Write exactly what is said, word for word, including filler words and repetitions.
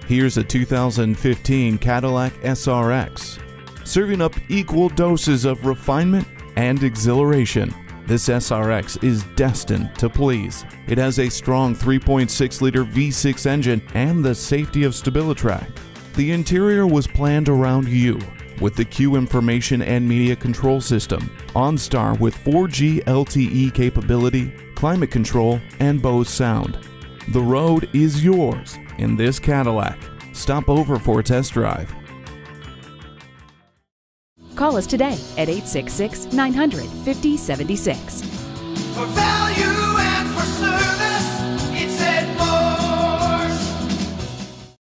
Here's a two thousand fifteen Cadillac S R X. Serving up equal doses of refinement and exhilaration, this S R X is destined to please. It has a strong three point six liter V six engine and the safety of StabiliTrak. The interior was planned around you with the Q information and media control system, OnStar with four G L T E capability, climate control, and Bose sound. The road is yours in this Cadillac. Stop over for a test drive. Call us today at eight six six, nine hundred, five oh seven six. For value and for service.